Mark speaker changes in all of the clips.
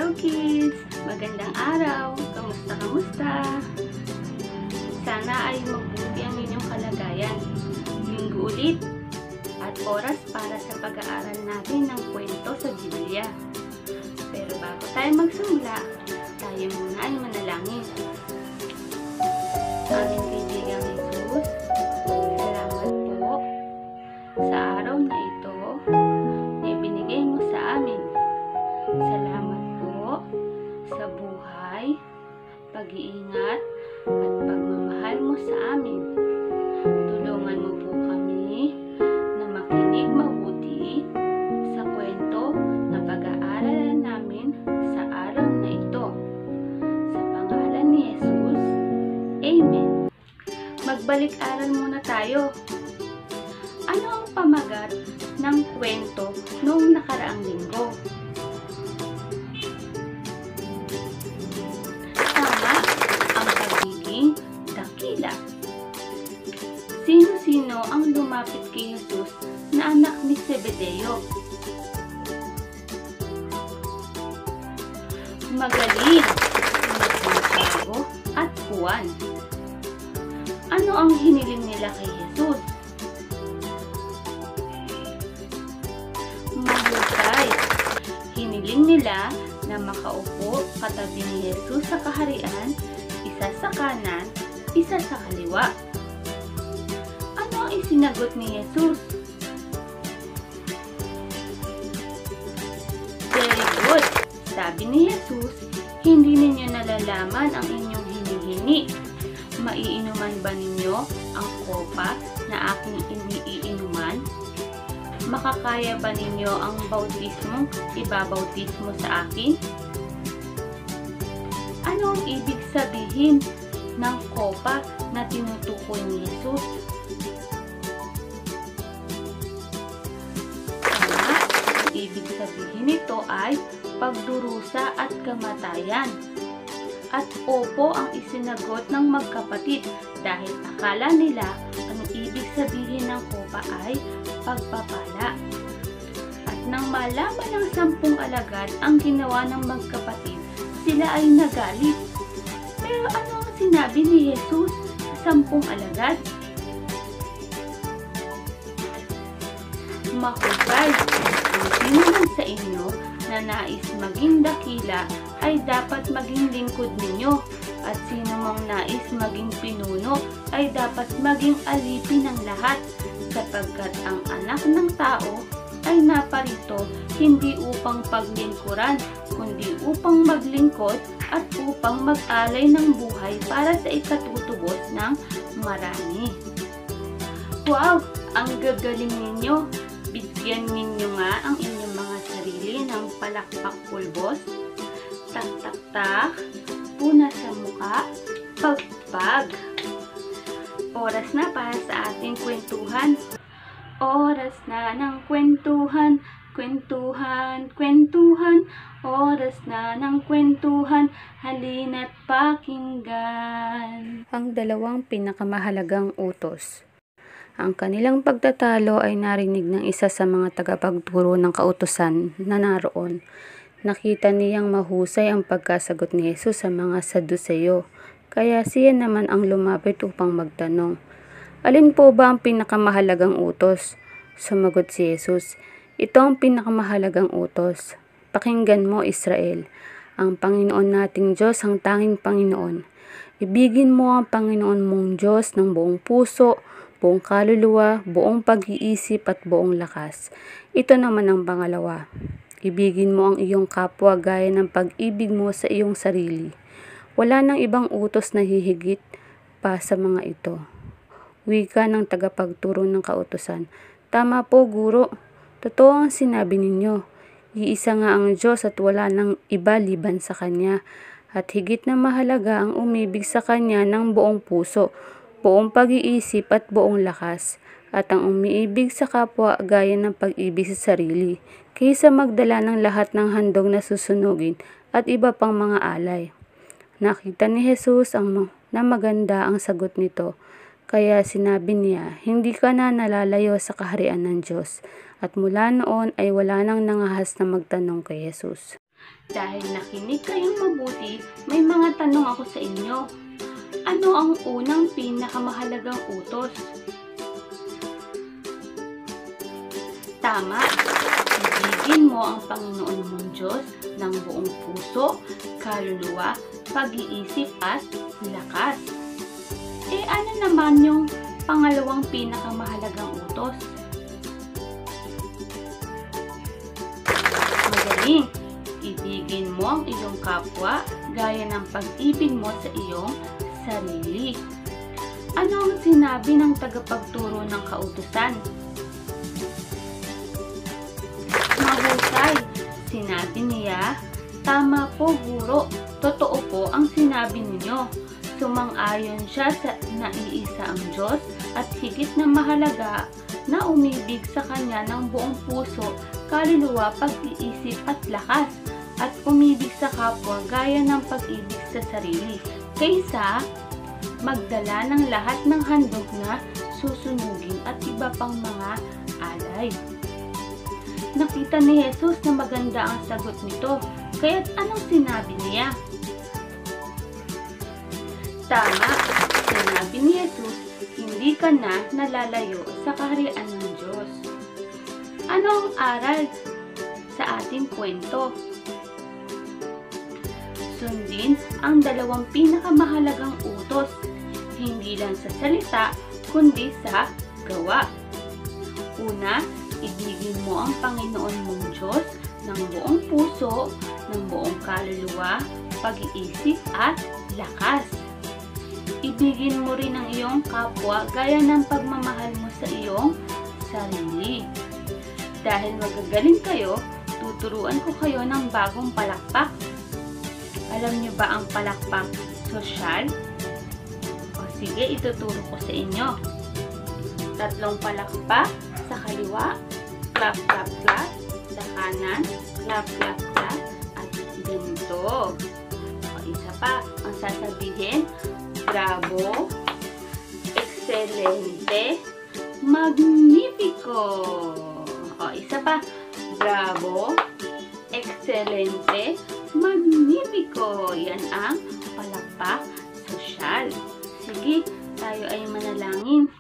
Speaker 1: Hello kids! Magandang araw! Kamusta? Sana ay mabuti ang inyong kalagayan. Linggo ulit at oras para sa pag-aaral natin ng kwento sa Biblia. Pero bago tayo magsimula, tayo muna ay manalangin. Aming kaibigang Jesus, salamat po sa araw na ito na ibinigay mo sa amin. Salamat po sa buhay, pag-iingat at pagmamahal mo sa amin. Tulungan mo po kami na makinig mabuti sa kwento na pag-aaralan namin sa araw na ito. Sa pangalan ni Jesus, Amen. Magbalik-aral muna tayo. Ano ang pamagat ng kwento noong nakaraang linggo? Tama, ang pagiging dakila. Sino-sino ang lumapit kay Jesus na anak ni Zebedeo? Magaling, Santiago at Juan. Ano ang hiniling nila kay Jesus? Mahusay. Hiniling nila na makaupo katabi ni Jesus sa kaharian, isa sa kanan, isa sa kaliwa. Ano ang isinagot ni Jesus? Very good. Sabi ni Jesus, hindi ninyo nalalaman ang inyong hinihingi. Maiinuman ba ninyo ang kopa na aking iniinuman? Makakaya ba ninyo ang bautismong ibabautismo sa akin? Ano ang ibig sabihin ng kopa na tinutukoy ni Jesus? Tama, ibig sabihin nito ay pagdurusa at kamatayan. At opo ang isinagot ng magkapatid dahil akala nila ang ibig sabihin ng kopa ay pagpapala. At nang malaman ng 10 alagad ang ginawa ng magkapatid, sila ay nagalit. Pero ano ang sinabi ni Jesus sa 10 alagad? Mahusay, ang sino man sa inyo na nais maging dakila ay dapat maging lingkod ninyo, at sino mang nais maging pinuno ay dapat maging alipin ng lahat, sapagkat ang anak ng tao ay naparito hindi upang paglingkuran, kundi upang maglingkod at upang mag-alay ng buhay para sa ikatutubos ng marami. Wow! Ang gagaling ninyo! Bigyan ninyo nga ang inyong mga sarili ng palakpak pulbos. Tak-tak-tak, puna sa muka, pagpag. Oras na para sa ating kwentuhan. Oras na ng kwentuhan, kwentuhan, kwentuhan. Oras na ng kwentuhan, halina't pakinggan. Ang dalawang pinakamahalagang utos. Ang kanilang pagtatalo ay narinig ng isa sa mga tagapagturo ng kautusan na naroon. Nakita niyang mahusay ang pagkasagot ni Jesus sa mga Saduseyo, kaya siya naman ang lumapit upang magtanong. Alin po ba ang pinakamahalagang utos? Sumagot si Jesus, ito ang pinakamahalagang utos. Pakinggan mo, Israel, ang Panginoon nating Diyos ang tanging Panginoon. Ibigin mo ang Panginoon mong Diyos ng buong puso, buong kaluluwa, buong pag-iisip at buong lakas. Ito naman ang pangalawa. Ibigin mo ang iyong kapwa gaya ng pag-ibig mo sa iyong sarili. Wala nang ibang utos na hihigit pa sa mga ito. Wika ng tagapagturo ng kautusan. Tama po, guro. Totoo ang sinabi ninyo. Iisa nga ang Diyos at wala nang iba liban sa Kanya. At higit na mahalaga ang umibig sa Kanya ng buong puso, buong pag-iisip at buong lakas, at ang umiibig sa kapwa gaya ng pag-ibig sa sarili, kaysa magdala ng lahat ng handog na susunugin at iba pang mga alay. Nakita ni Jesus na maganda ang sagot nito, kaya sinabi niya, hindi ka na nalalayo sa kaharian ng Diyos. At mula noon ay wala nang nangahas na magtanong kay Jesus. Dahil nakinig kayong mabuti, may mga tanong ako sa inyo. Ano ang unang pinakamahalagang utos? Tama! Ibigin mo ang Panginoon mong Diyos ng buong puso, kaluluwa, pag-iisip at lakas. Ano naman yung pangalawang pinakamahalagang utos? Magaling! Ibigin mo ang iyong kapwa gaya ng pag-ibig mo sa iyong sarili. Ano ang sinabi ng tagapagturo ng kautusan? Mahusay! Sinabi niya, "Tama po, guro. Totoo po ang sinabi ninyo." Sumang-ayon siya sa naiisa ang Diyos at higit na mahalaga na umibig sa Kanya ng buong puso, kaluluwa, pag-iisip at lakas, at umibig sa kapwa gaya ng pag-ibig sa sarili, kaysa magdala ng lahat ng handog na susunugin at iba pang mga alay. Nakita ni Jesus na maganda ang sagot nito, kaya't anong sinabi niya? Tama! Sinabi ni Jesus, hindi ka na nalalayo sa kaharian ng Diyos. Ano ang aral sa ating kwento? Sundin ang dalawang pinakamahalagang utos, hindi lang sa salita, kundi sa gawa. Una, ibigin mo ang Panginoon mong Diyos ng buong puso, ng buong kaluluwa, pag-iisip at lakas. Ibigin mo rin ang iyong kapwa gaya ng pagmamahal mo sa iyong sarili. Dahil magagaling kayo, tuturuan ko kayo ng bagong palakpak. Alam niyo ba ang palakpak sosyal? O sige, ituturo ko sa inyo. 3 palakpak sa kaliwa, clap, clap, clap, sa kanan, clap, clap, clap, at ganito. O isa pa, ang sasabihin, bravo, excelente, magnifico. O isa pa, bravo, excelente, magnifico. Yan ang palakpak sosyal. Sige, tayo ay manalangin.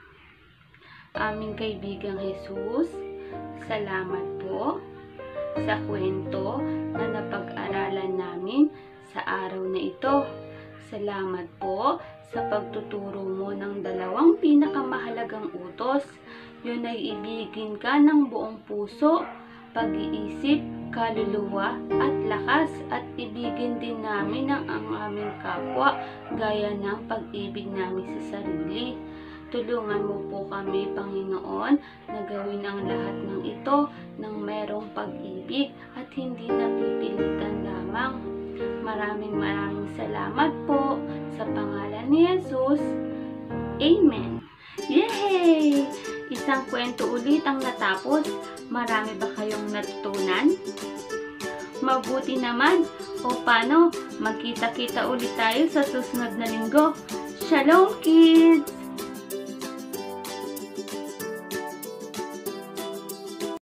Speaker 1: Aming kaibigang Jesus, salamat po sa kwento na napag-aralan namin sa araw na ito. Salamat po sa pagtuturo mo ng dalawang pinakamahalagang utos. Yun ay ibigin ka ng buong puso, pag-iisip, kaluluwa at lakas, at ibigin din namin ang aming kapwa gaya ng pag-ibig namin sa sarili. Tulungan mo po kami, Panginoon, na gawin ang lahat ng ito ng merong pag-ibig at hindi napipilitan lamang. Maraming salamat po sa pangalan ni Jesus. Amen. Yay! Isang kwento ulit ang natapos. Marami ba kayong natutunan? Mabuti naman. O paano? Magkita-kita ulit tayo sa susunod na linggo. Shalom, kids!